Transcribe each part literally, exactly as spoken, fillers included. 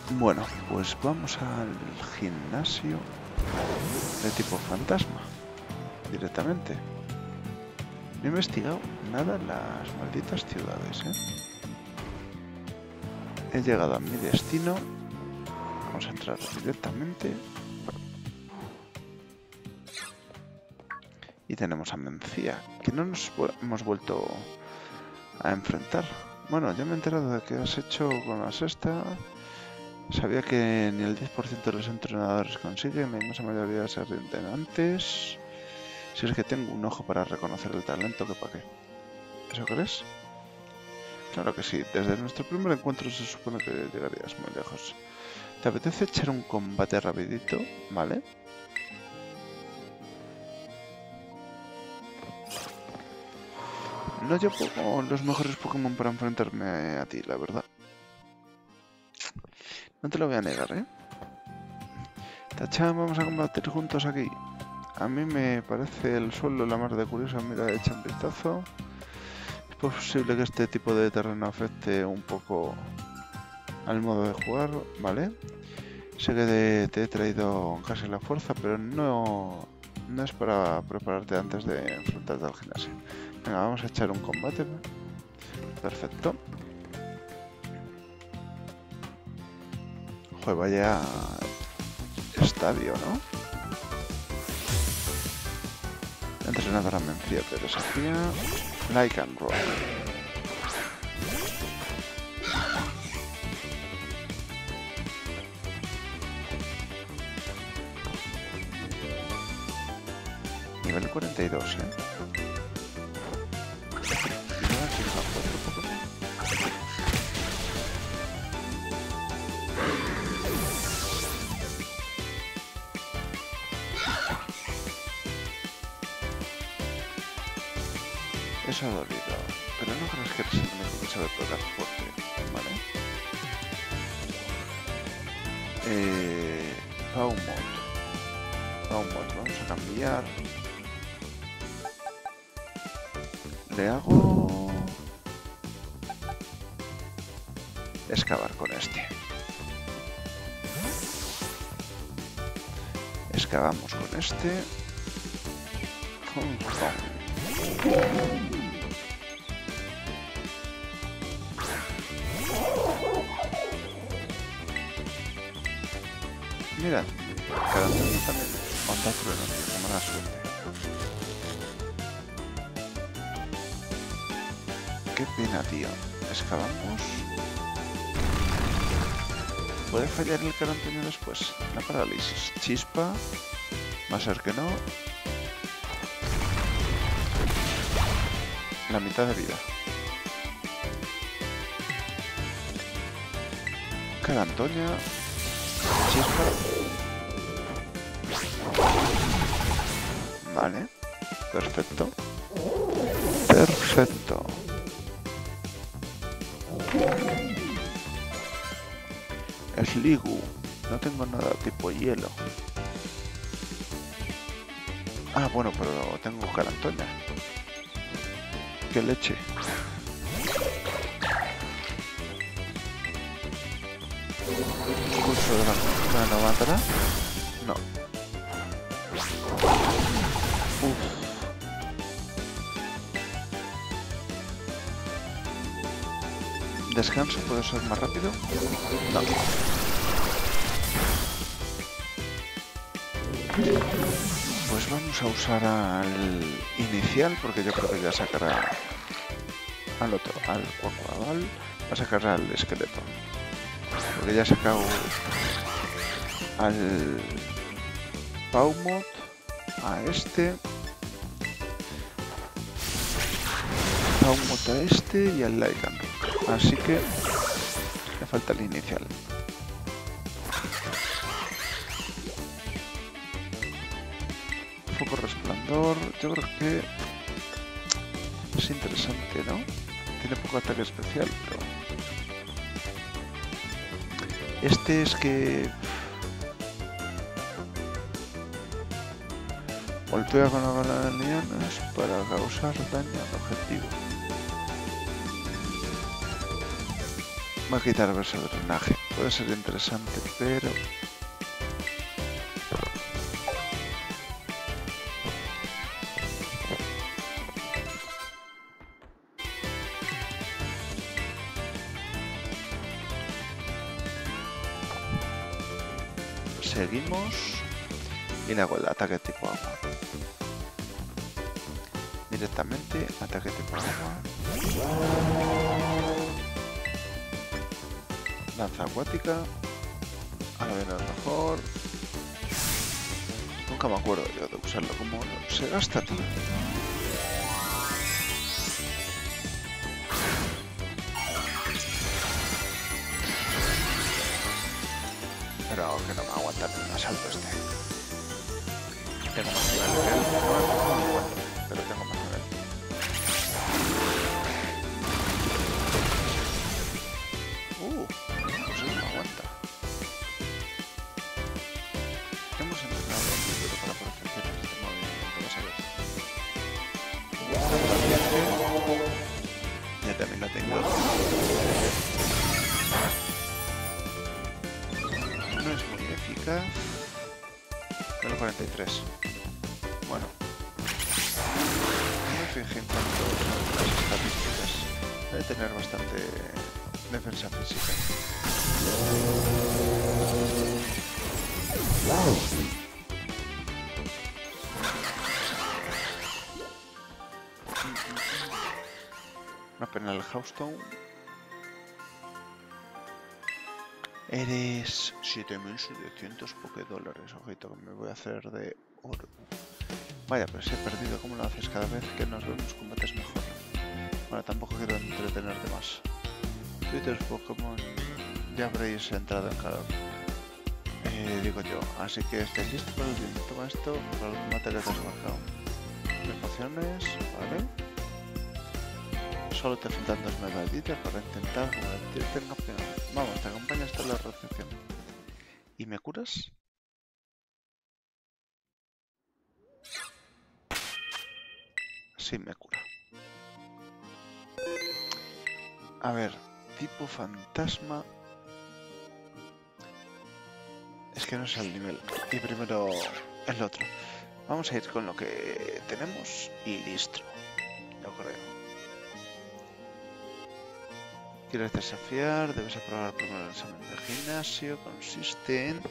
Bueno, pues vamos al gimnasio de tipo fantasma directamente. No he investigado nada en las malditas ciudades, ¿eh? He llegado a mi destino. Vamos a entrar directamente. Y tenemos a Mencía, que no nos hemos vuelto a enfrentar. Bueno, ya me he enterado de que has hecho con la sexta. Sabía que ni el diez por ciento de los entrenadores consiguen, la inmensa mayoría se rinden antes. Si es que tengo un ojo para reconocer el talento, que para qué. ¿Eso crees? Claro que sí, desde nuestro primer encuentro se supone que llegarías muy lejos. ¿Te apetece echar un combate rapidito? ¿Vale? No llevo los mejores Pokémon para enfrentarme a ti, la verdad. No te lo voy a negar, ¿eh? Tachan, vamos a combatir juntos aquí. A mí me parece el suelo la mar de curiosa. Mira, echa un vistazo. Es posible que este tipo de terreno afecte un poco al modo de jugar, ¿vale? Sé que de, te he traído casi la fuerza, pero no, no es para prepararte antes de enfrentarte al gimnasio. Venga, vamos a echar un combate. Perfecto. Joder, vaya estadio, ¿no? Entrenadora Mencía te desafía. Like and roll. Nivel cuarenta y dos, ¿eh? Eso ha dolido, pero no crees que eres el único que sabe pegar fuerte, ¿vale? Eh... Paumot. Paumot, vamos a cambiar. Le hago... excavar con este. Excavamos con este. Hum, hum. Mira, cada uno también onda trueno, tío, qué mala suerte. Qué pena, tío. Excavamos. ¿Puede fallar el carantoño después? La parálisis. Chispa. Va a ser que no. La mitad de vida. Carantoña. Chispa. Vale. Perfecto. Perfecto. Sligu. No tengo nada tipo hielo. Ah, bueno, pero tengo carantoña. ¡Qué leche! ¿Curso de la no matará? No. Uf. ¿Descanso? ¿Puedo ser más rápido? No. Pues vamos a usar al inicial, porque yo creo que ya sacará al otro, al Quaquaval, va a sacar al esqueleto. Porque ya ha sacado al Paumot, a este, Paumot a este y al Lycanroc. Así que le falta el inicial. Foco resplandor, yo creo que es interesante, ¿no? Tiene poco ataque especial, pero este es que golpea con la bala de lianas para causar daño al objetivo. Va a quitar verso de drenaje. Puede ser interesante, pero... Seguimos. Y le hago el ataque tipo agua. Directamente, ataque tipo agua. Lanza acuática. Ahora viene lo mejor. Nunca me acuerdo yo de usarlo. Como se gasta todo. Pero que no me aguanta ni un asalto este. Tengo más nivel que él. No, no me encuentro, pero tengo más nivel. Uh, pues él no aguanta. Hemos entrenado un poquito para perfeccionar este movimiento, vas a ver. Ya también la tengo. No es muy eficaz. Pero cuarenta y tres. Bueno. No me fijé en cuanto a las estadísticas. Debe tener bastante defensa física. Una pena el Houston. Eres siete mil setecientos Pokédólares. Ojito que me voy a hacer de oro. Vaya, pero si he perdido. ¿Cómo lo haces? Cada vez que nos vemos combates mejor. Bueno, tampoco quiero entretenerte más. Twitter Pokémon. Ya habréis entrado en calor. Eh, digo yo. Así que estáis listos para el último. Toma esto para el combate que te has bajado. Tres pociones, vale. Solo te faltan dos medallitas para intentar convertirte en campeón. Vamos, te acompaño hasta la recepción. ¿Y me curas? Sí, me cura. A ver, tipo fantasma. Es que no es el nivel. Y primero el otro. Vamos a ir con lo que tenemos y listo. Yo creo. ¿Quieres desafiar? Debes aprobar primero el examen de gimnasio. Consiste en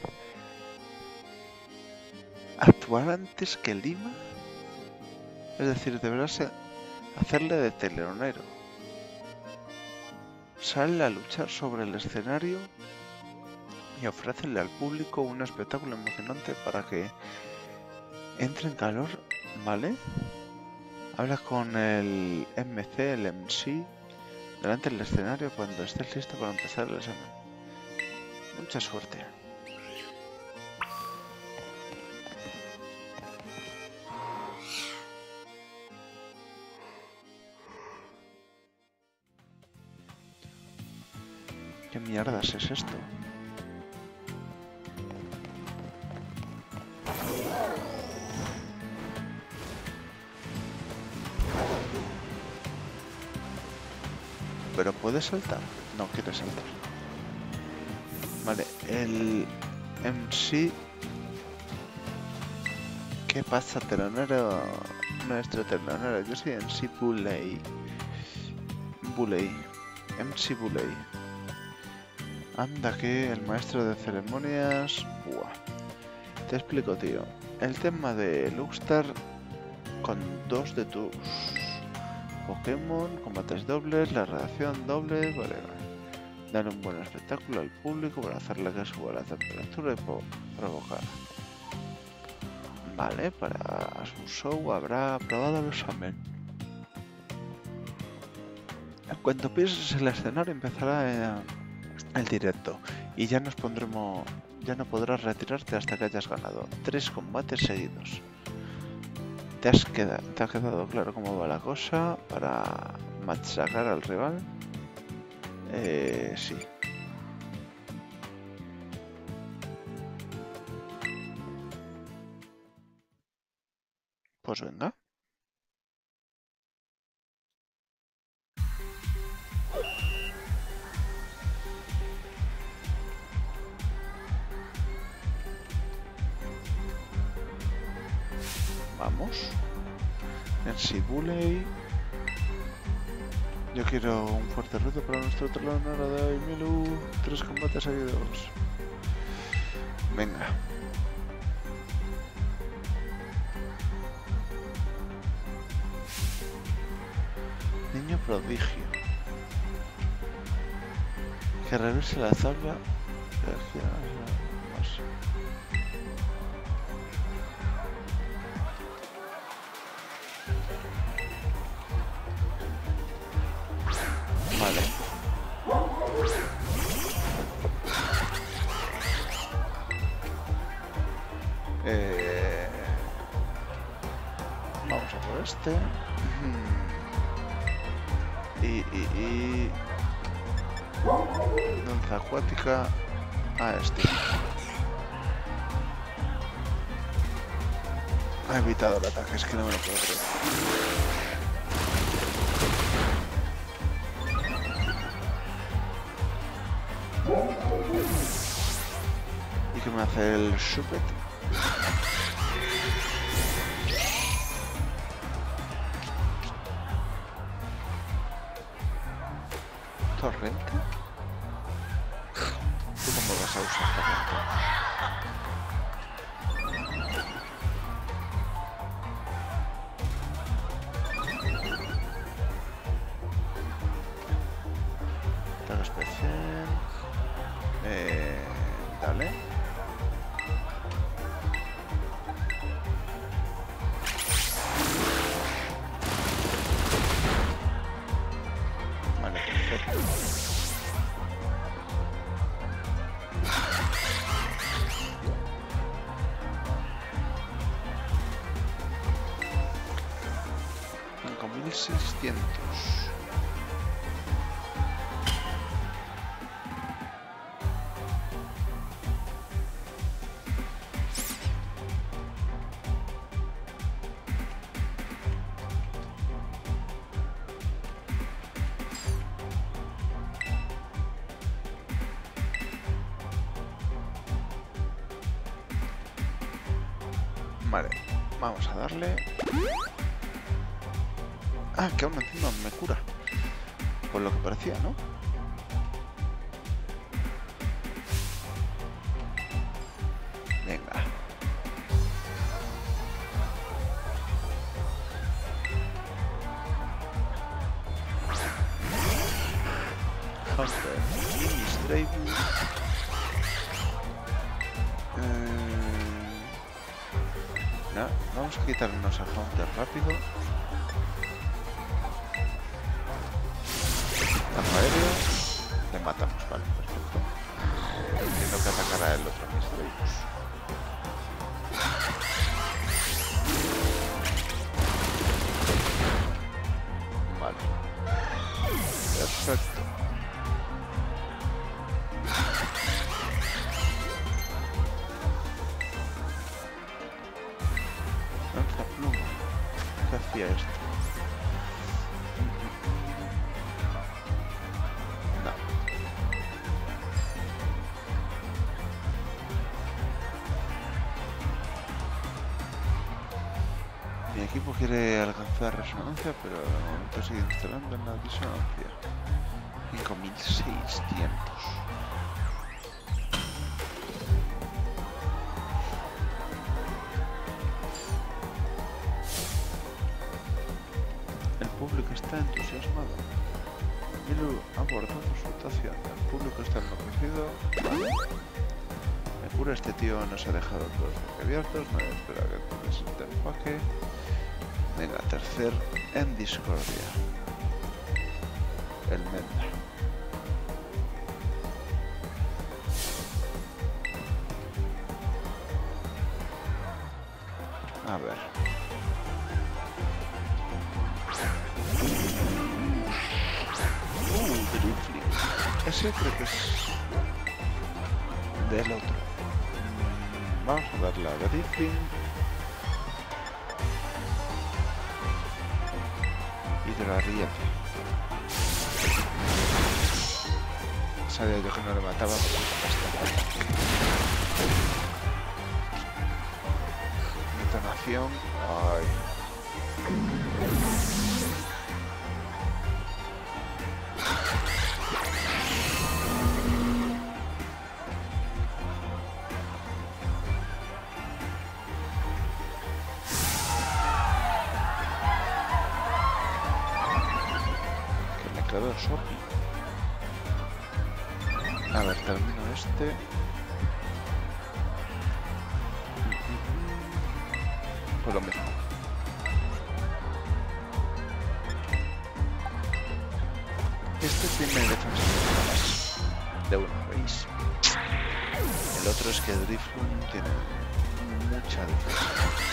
actuar antes que Lima. Es decir, deberás hacerle de telonero. Sale a luchar sobre el escenario y ofrécele al público un espectáculo emocionante para que entre en calor, ¿vale? Habla con el M C, el M C, delante del escenario cuando estés listo para empezar el examen. Mucha suerte. ¿Qué mierdas es esto? ¿Pero puedes saltar? No quiere saltar. Vale, el M C... ¿Qué pasa, telonero? Nuestro telonero. Yo soy M C Bulley. Bulley. M C Bulley. Anda que el maestro de ceremonias... Buah. Te explico, tío. El tema de Luxstar con dos de tus Pokémon, combates dobles, la redacción doble, vale, vale. Dar un buen espectáculo al público para hacerle que suba la temperatura y provocar. Vale, para su show habrá aprobado el examen. Cuando pises el escenario empezará el directo y ya nos pondremos, ya no podrás retirarte hasta que hayas ganado tres combates seguidos. ¿Te, has quedado, ¿Te ha quedado claro cómo va la cosa para machacar al rival? Eh, sí. Pues venga. Vamos. En Sibuley. Yo quiero un fuerte reto para nuestro talón ahora de hoy. Milu. Tres combates seguidos. Venga. Niño prodigio. Que regrese la tabla. Vale. Eh... Vamos a por este. Y, y, y... danza acuática a este. Ha evitado el ataque, es que no me lo puedo creer. ¿Y qué me hace el Shupet? ¿Torrente? ¿Tú cómo vas a usar torrente? Ataque especial. Eh, dale. Vale, perfecto. cinco mil seiscientos. Vale, vamos a darle. Ah, que aún encima me cura. Por lo que parecía, ¿no? Venga. Hunter, Ministrables. No, vamos a quitarnos a Hunter rápido. Ataque aéreo. Le matamos, vale, perfecto. Entiendo que atacará el otro Ministrables. Vale. Perfecto. Lanza pluma. ¿Qué hacía esto? No. Mi equipo quiere alcanzar resonancia, pero de momento sigue instalando en la disonancia. cinco mil seiscientos. El público está entusiasmado. Milu ha abordado su actuación. El público está enloquecido. Vale. Me cura, este tío nos ha dejado todos abiertos. No espera que presente el empaque. Venga, tercer en discordia. El Menda. A ver. Uh, Drifling. Ese creo que es del otro. Vamos a darle a Drifling. Hidroariete. Sabía yo que no le mataba porque bastante. Detonación. radiación. Ay. Que me quedo sopi. A ver, termino este. Pues lo mismo. Este tiene defensa de uno, ¿veis? El otro es que Drifloon tiene mucha defensa.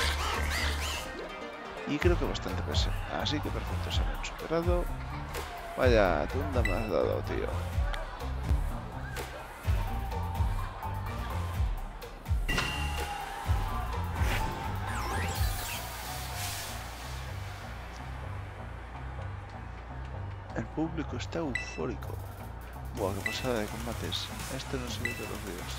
Y creo que bastante pese. Así que perfecto, se han superado. Vaya tunda me has dado, tío. El público está eufórico. Buah, qué pasada de combates. Esto no se ve todos los días.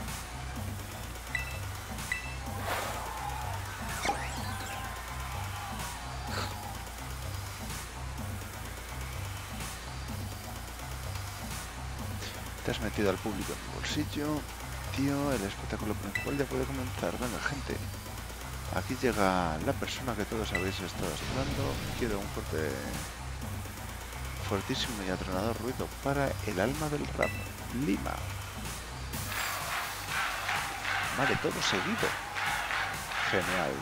Te has metido al público en el bolsillo. Tío, el espectáculo principal ya puede comenzar. Venga, gente. Aquí llega la persona que todos habéis estado esperando. Quiero un fuerte... fuertísimo y atronador ruido para el alma del rap, Lima. Vale, todo seguido. Genial.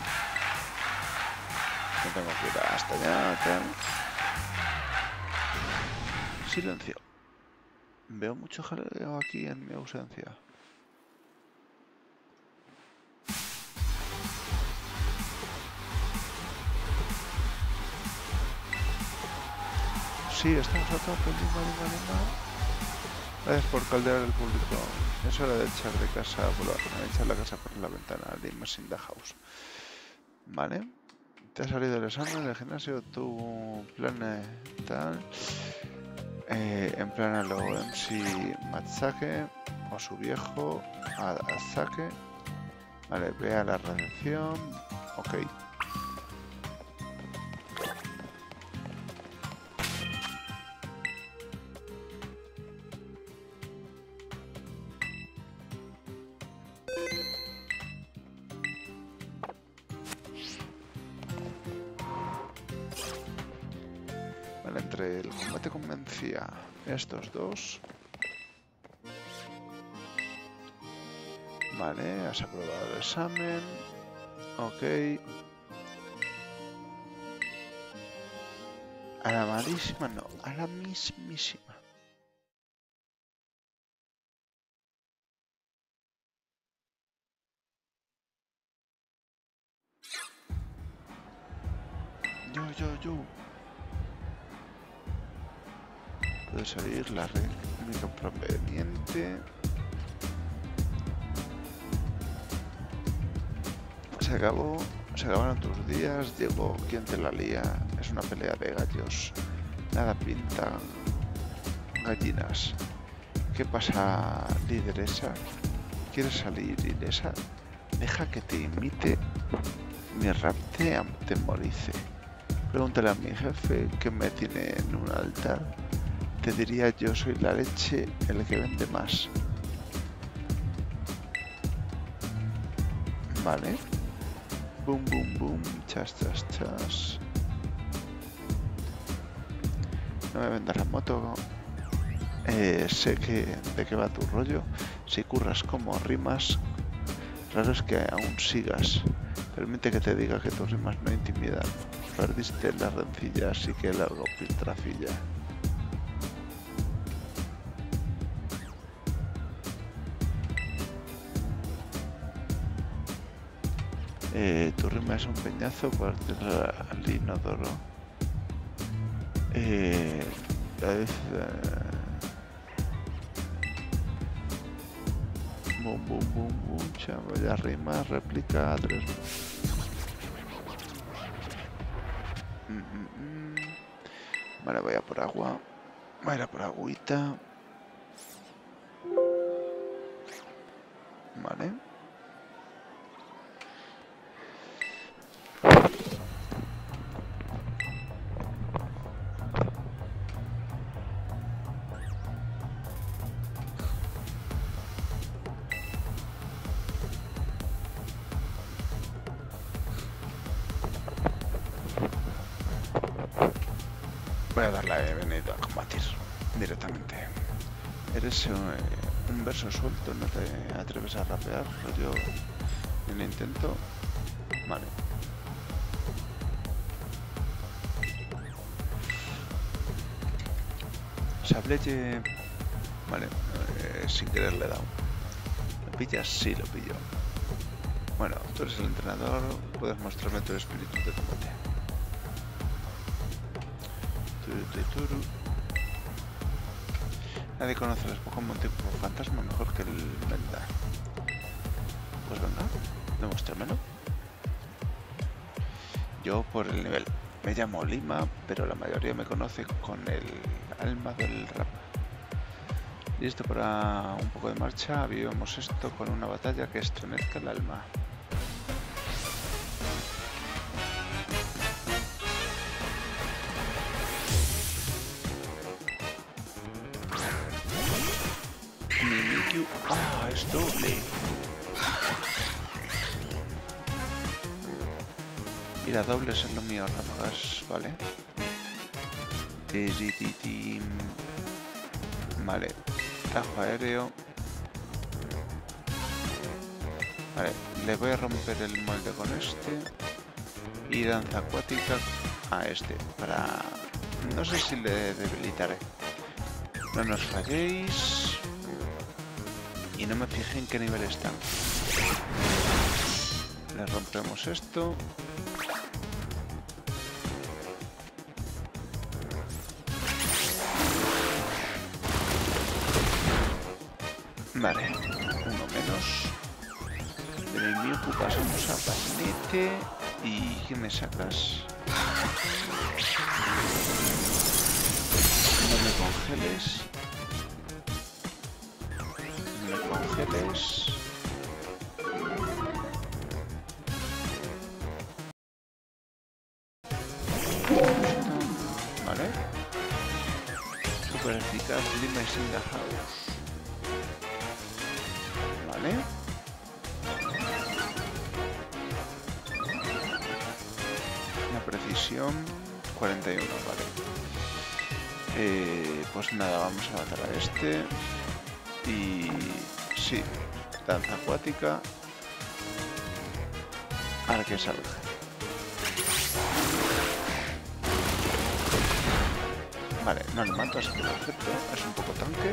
No tengo que ir hasta allá, tal. Silencio. Veo mucho jaleo aquí en mi ausencia. Sí, estamos a tope, Lima, Lima, Lima. Gracias por caldear el público. Es hora de echar de casa, bueno, echar la casa por la ventana. Lima in the house. Vale. Te ha salido el examen del gimnasio, tu plan eh, tal. Eh, en plan a lo M C Matsake o su viejo Asake. Vale, ve a la radiación. Ok. Vale, entre el combate convencía estos dos. Vale, has aprobado el examen. Ok. A la malísima no, a la mismísima. Yo, yo, yo. Puede salir la red única proveniente. Se acabó, se acabaron tus días, llegó quien te la lía. Es una pelea de gallos. Nada pinta gallinas. ¿Qué pasa, lideresa? ¿Quieres salir ilesa? Deja que te imite, mi rap te atemorice. Pregúntale a mi jefe que me tiene en un altar. Te diría yo soy la leche, el que vende más. Vale. Boom, boom, boom. Chas, chas, chas. No me vendas la moto. Eh, sé que de qué va tu rollo. Si curras como rimas, raro es que aún sigas. Permite que te diga que tus rimas no intimidan. Perdiste la rencilla, así que largo piltrafilla. Eh, tu rima es un peñazo por el inodoro. Eh, es, eh, boom, boom, boom, boom, chavo, ya rima, réplica, tres. Mm, mm, mm. Vale, voy a por agua. Voy a ir a por agüita. Vale. Voy a darle la bienvenida a combatir directamente. Eres eh, un verso suelto, no te atreves a rapear, pero yo en intento. Vale. Sableye. Vale, eh, sin querer le he dado. ¿Lo pillas? Sí, lo pillo. Bueno, tú eres el entrenador, puedes mostrarme tu espíritu de combate. Turu, turu, turu. Nadie conoce los Pokémon tipo fantasma mejor que el Menda. Pues venga, demuéstramelo. Yo por el nivel. Me llamo Lima, pero la mayoría me conoce con el alma del rap. Listo para un poco de marcha, vivimos esto con una batalla que estremezca el alma. Mimikyu, ah, es doble. Ir a dobles es lo mío, ráfagas, vale. Ti, ti, ti, ti. Vale, tajo aéreo. Vale, le voy a romper el molde con este. Y danza acuática a este, para... No sé si le debilitaré. No nos falléis. Y no me fijé en qué nivel están. Le rompemos esto. Vale, uno menos. De mi Mewtwo pasamos a Patinete. ¿Y qué me sacas? No me congeles. No me congeles. Vale. Super eficaz, Lima is in the house. Vale. La precisión cuarenta y uno, vale. Eh, pues nada, vamos a matar a este. Y sí, danza acuática. Ahora que salga. Vale, no lo mato, así que perfecto. Es un poco tanque.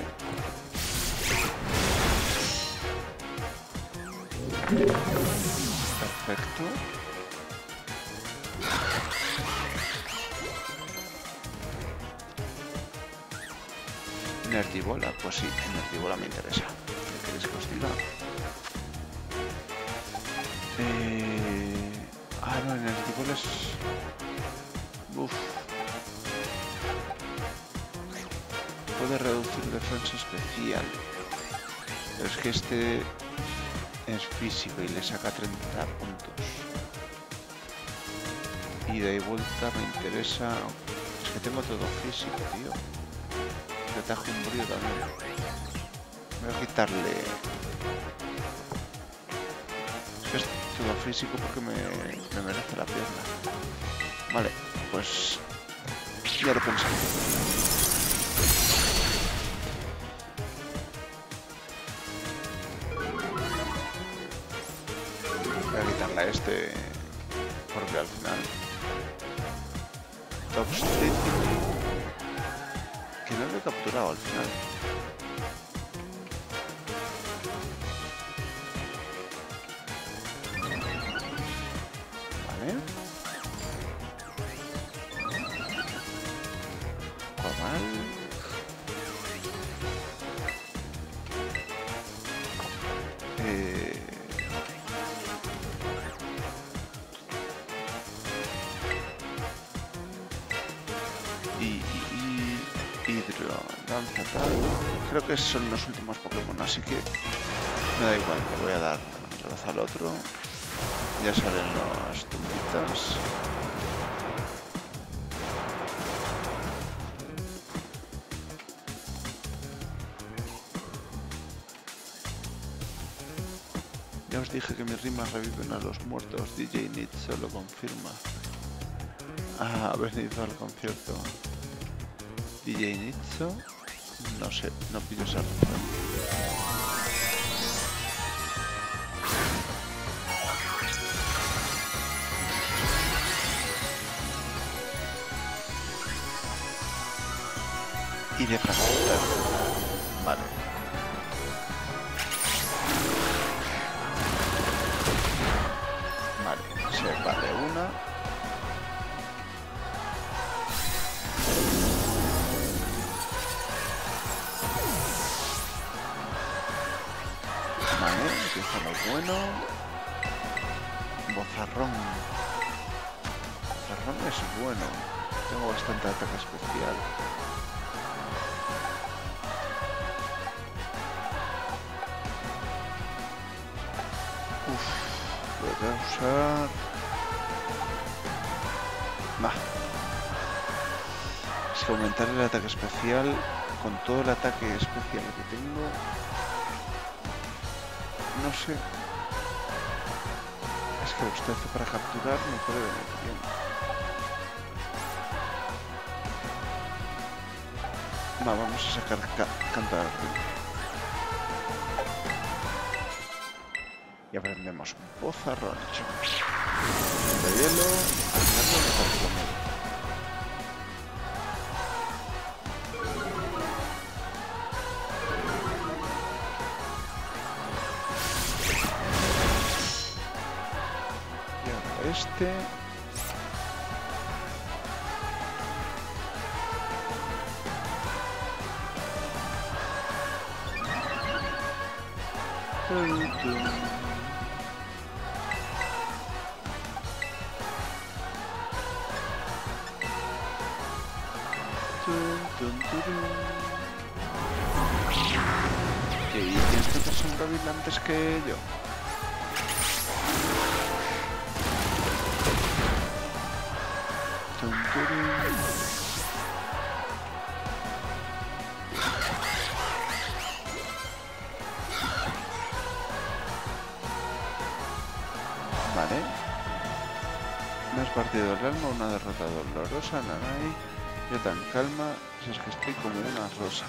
Perfecto. Energibola, pues sí, Energibola me interesa. ¿Qué queréis que os diga? Eh... Ah, no, Energibola es... Uf. Puede reducir defensa especial. Pero es que este es físico y le saca treinta puntos. Ida y vuelta me interesa. Es que tengo todo físico, tío. Le tajo un brillo también. Voy a quitarle. Es que es todo físico porque me, me merece la pierna. Vale, pues ya lo pensé. Voy a quitarle a este porque al final Top Street que no lo he capturado al final. Vale. Comal. Eh... Y, y, y hidro, danza tal. Creo que son los últimos Pokémon, así que me da igual, le voy a dar trazo al otro. Ya salen las tumbitas. Ya os dije que mis rimas reviven a los muertos. D J Nitzo lo confirma. Ah, ha venido al concierto. D J Nitzo. No sé, no pillo esa referencia. Y de fragmentar. Vale. Vale, se vale una. Vale, empieza lo bueno. Bozarrón. Bozarrón es bueno. Tengo bastante ataque especial. Voy a usar... Bah. Es que aumentar el ataque especial con todo el ataque especial que tengo... No sé. Es que usted para capturar me puede venir bien. Va, vamos a sacar ca cantar. Y aprendemos Bozarrón. De hielo, hacerlo mejor conmigo. Y ahora este. Tum, tum. ¿Y tienes que hacer sombra antes que yo? Vale. Me has partido el alma, una derrota dolorosa, Nanai. Yo tan calma, si es que estoy como una rosa.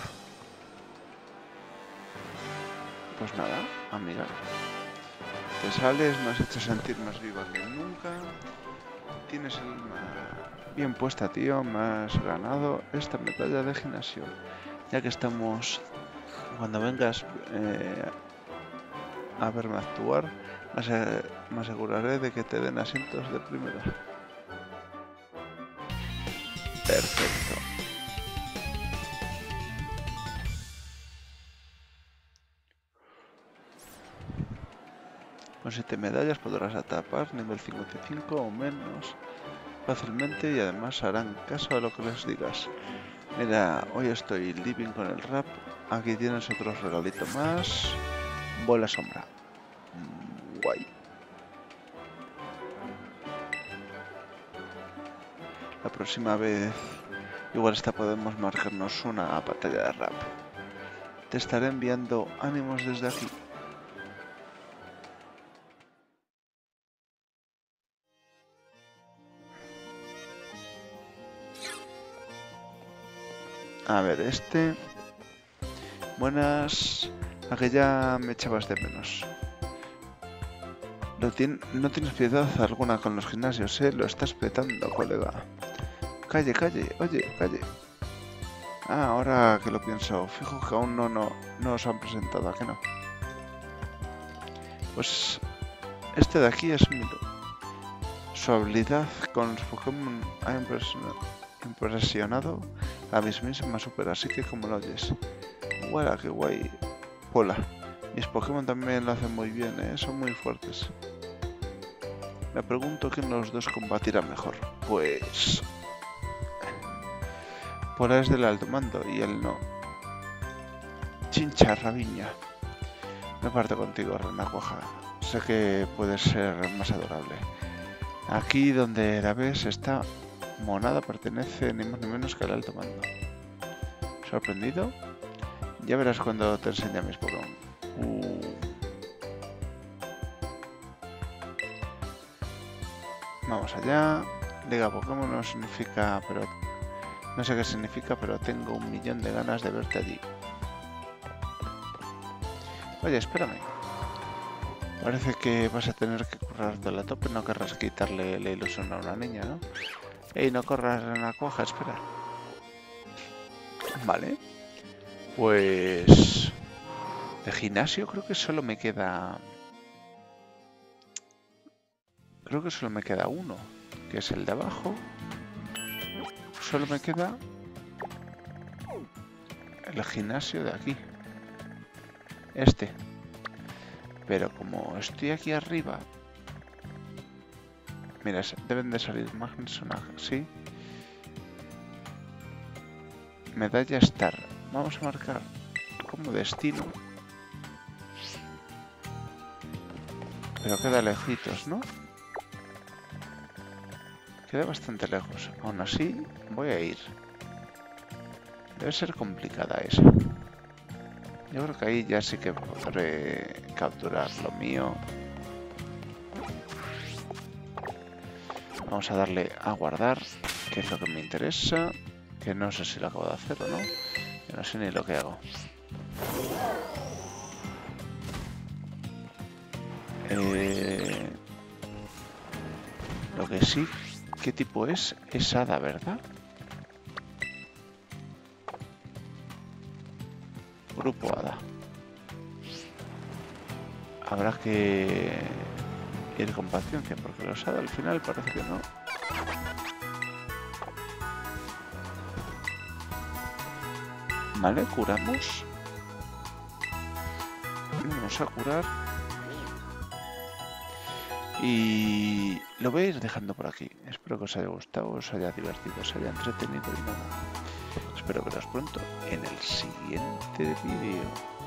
Pues nada, amiga. Te sales, me has hecho sentir más viva que nunca. Tienes el alma bien puesta, tío. Me has ganado esta medalla de gimnasio. Ya que estamos... Cuando vengas eh, a verme actuar, me aseguraré de que te den asientos de primera. Perfecto. Con siete medallas podrás atrapar nivel cincuenta y cinco o menos fácilmente y además harán caso a lo que les digas. Mira, hoy estoy living con el rap. Aquí tienes otro regalito más. Bola sombra. Mm, guay. La próxima vez igual hasta podemos marcarnos una batalla de rap. Te estaré enviando ánimos desde aquí. A ver, este... Buenas... A que ya me echabas de menos. No, tien... no tienes piedad alguna con los gimnasios, ¿eh? Lo estás petando, colega. Calle, calle, oye, calle. Ah, ahora que lo pienso, fijo que aún no, no, no os han presentado, ¿a que no? Pues... Este de aquí es Milo. Su habilidad con los Pokémon ha impresionado, impresionado a mismísima super, así que como lo oyes. Guara, qué guay. Pola. Mis Pokémon también lo hacen muy bien, ¿eh? Son muy fuertes. Me pregunto quién de los dos combatirá mejor. Pues... Pola es del alto mando y él no. Chincha, rabiña. Me parto contigo, Renacuaja. Sé que puedes ser más adorable. Aquí donde la ves está Monada, pertenece ni más ni menos que al alto mando. ¿Sorprendido? Ya verás cuando te enseñe a mis Pokémon. Uh. Vamos allá. Liga Pokémon no significa pero No sé qué significa, pero tengo un millón de ganas de verte allí. Oye, espérame. Parece que vas a tener que currarte la tope. No querrás quitarle la ilusión a una niña, ¿no? Ey, no corras en la cuaja, espera. Vale. Pues... de gimnasio creo que solo me queda... Creo que solo me queda uno, que es el de abajo. Solo me queda el gimnasio de aquí. Este. Pero como estoy aquí arriba... Mira, deben de salir Magnuson, sí. Medalla Star. Vamos a marcar como destino. Pero queda lejitos, ¿no? Queda bastante lejos. Aún así, voy a ir. Debe ser complicada esa. Yo creo que ahí ya sí que podré capturar lo mío. Vamos a darle a guardar, que es lo que me interesa. Que no sé si lo acabo de hacer o no. Yo no sé ni lo que hago. Eh, lo que sí, ¿qué tipo es? Es hada, ¿verdad? Grupo hada. Habrá que ir con paciencia, porque los hada al final parece que no. Vale, curamos. Vamos a curar. Y lo voy a ir dejando por aquí. Espero que os haya gustado, os haya divertido, os haya entretenido y nada. Espero veros pronto en el siguiente vídeo.